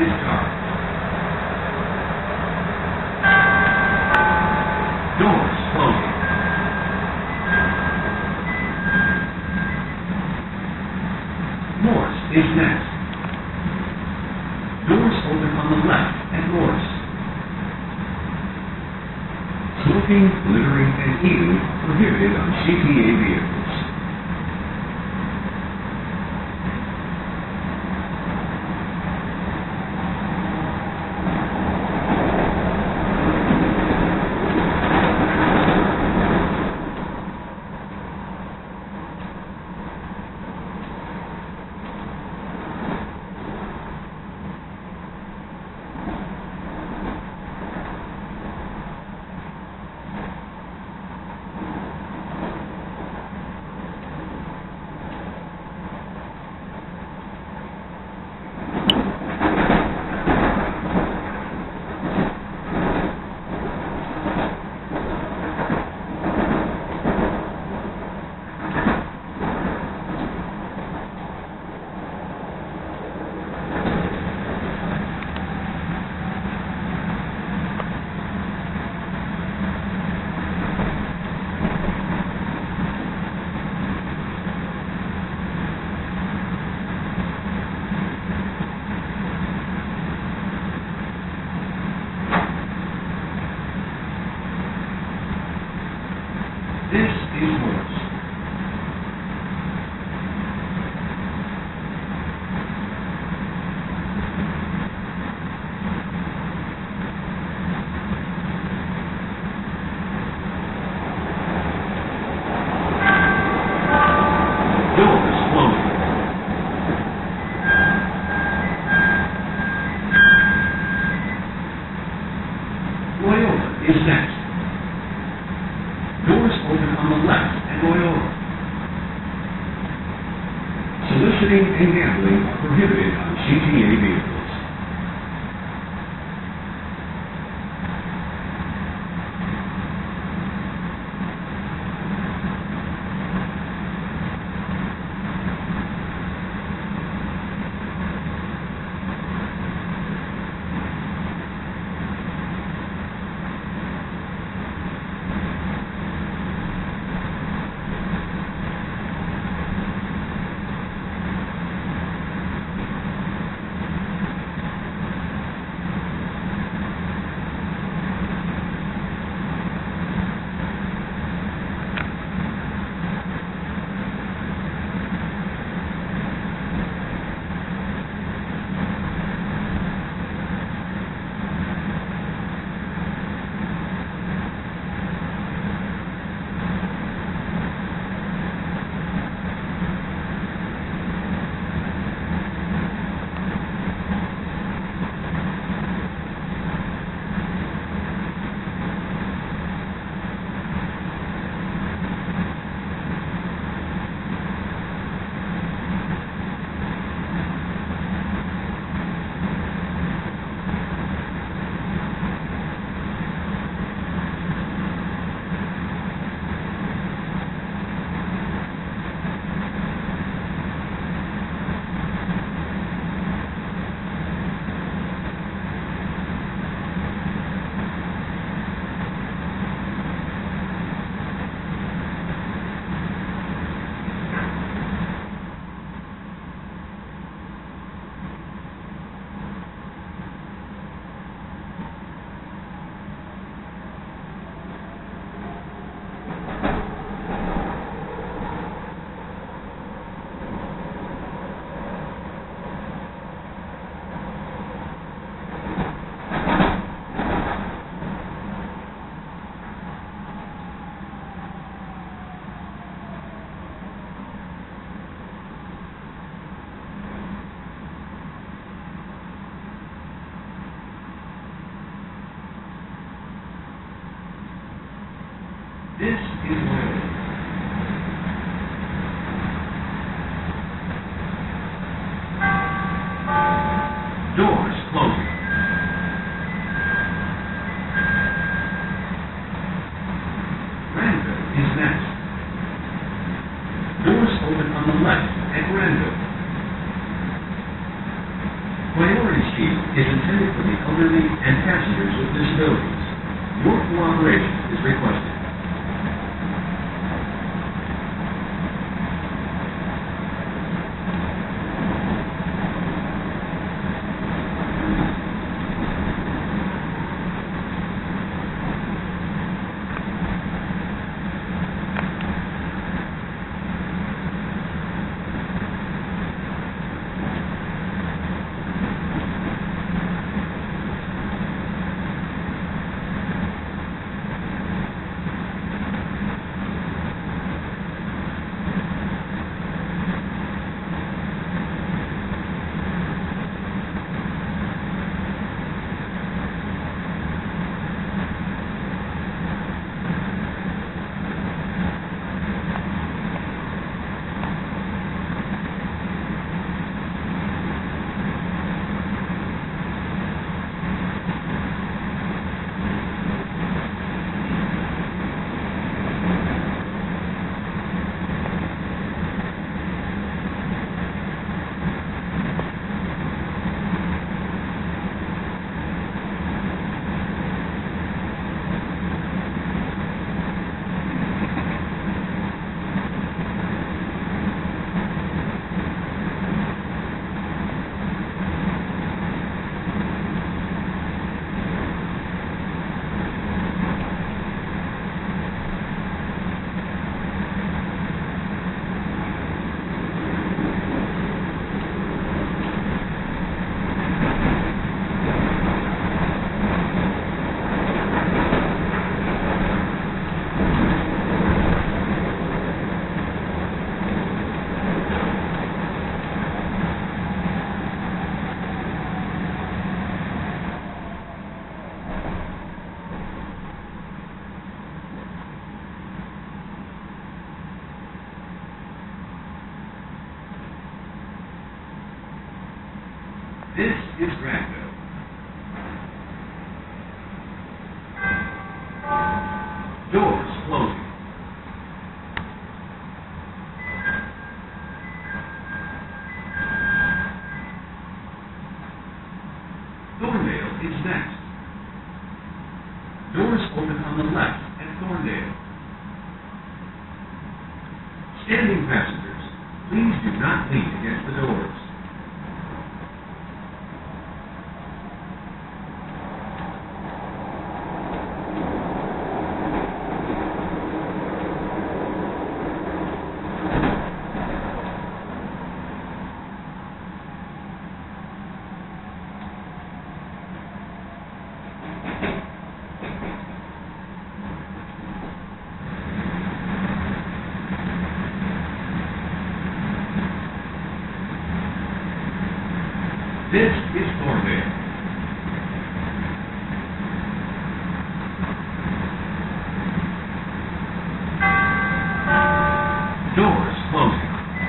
Discard. Doors closing. Morse is next. Doors open on the left at Morse. Smoking, littering, and eating prohibited on CTA vehicles. This is Morse. Doors closing. Loyola is next. Doors open on the left at Loyola. Soliciting and gambling are prohibited on CTA vehicles. This is Loyola. Doors closing. Granville is next. Doors open on the left at Granville. Priority seat is intended for the elderly and passengers with disabilities. Your cooperation is requested. This is Granville. Doors closing. Thorndale is next. Doors open on the left at Thorndale. Standing passengers, please do not lean against the doors. This is Thorndale. Doors closing.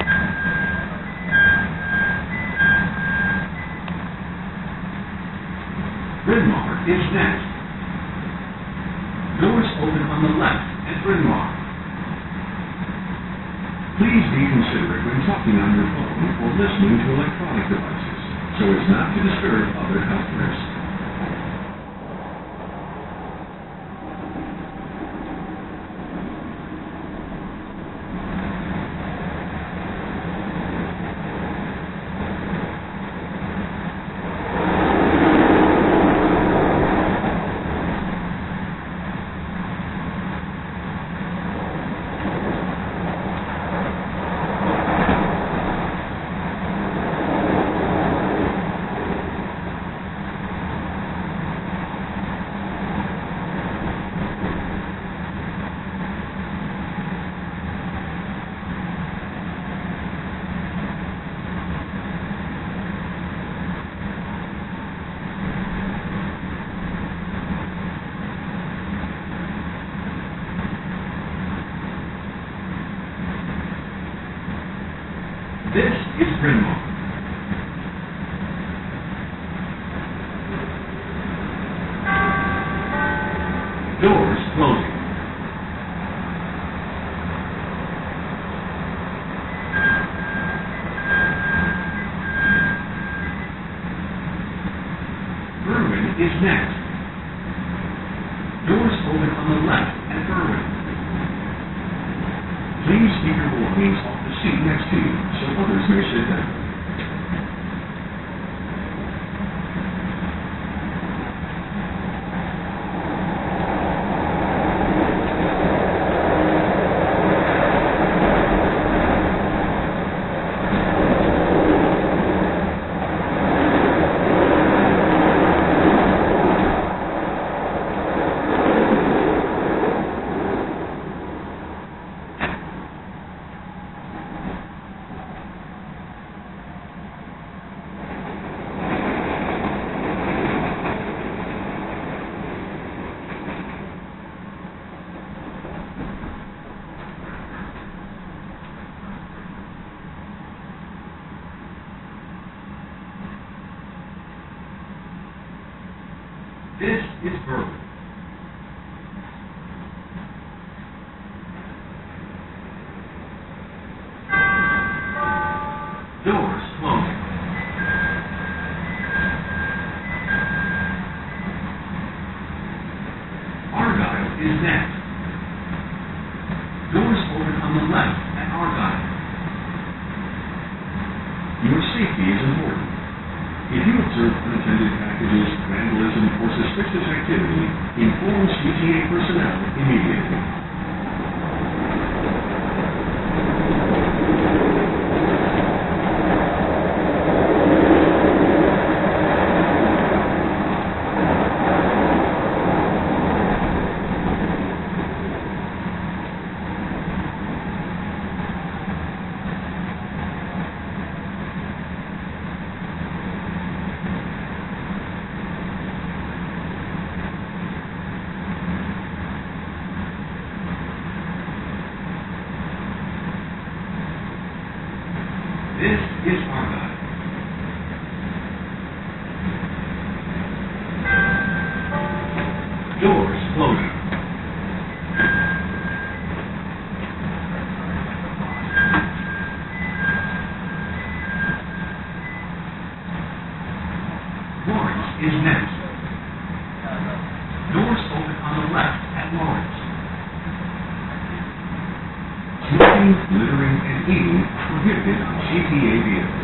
Bryn Mawr is next. Doors open on the left at Bryn Mawr. Please be considerate when talking on your phone or listening to electronic devices, so as not to disturb other customers. This is Bryn Mawr. Doors closing. is next. Doors open on the left at Berwyn. Please keep your belongings off the seat next to you so others may sit down. This is Berwyn. Doors closing. Argyle is next. Doors open on the left at Argyle. Your safety is important. If you observe unattended packages, vandalism, or suspicious activity, inform CTA personnel immediately. This is Argyle. Doors closing. Lawrence is next. Doors open on the left at Lawrence. Smoking, littering, and eating are prohibited on CTA vehicles.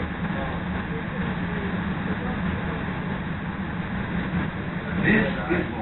This is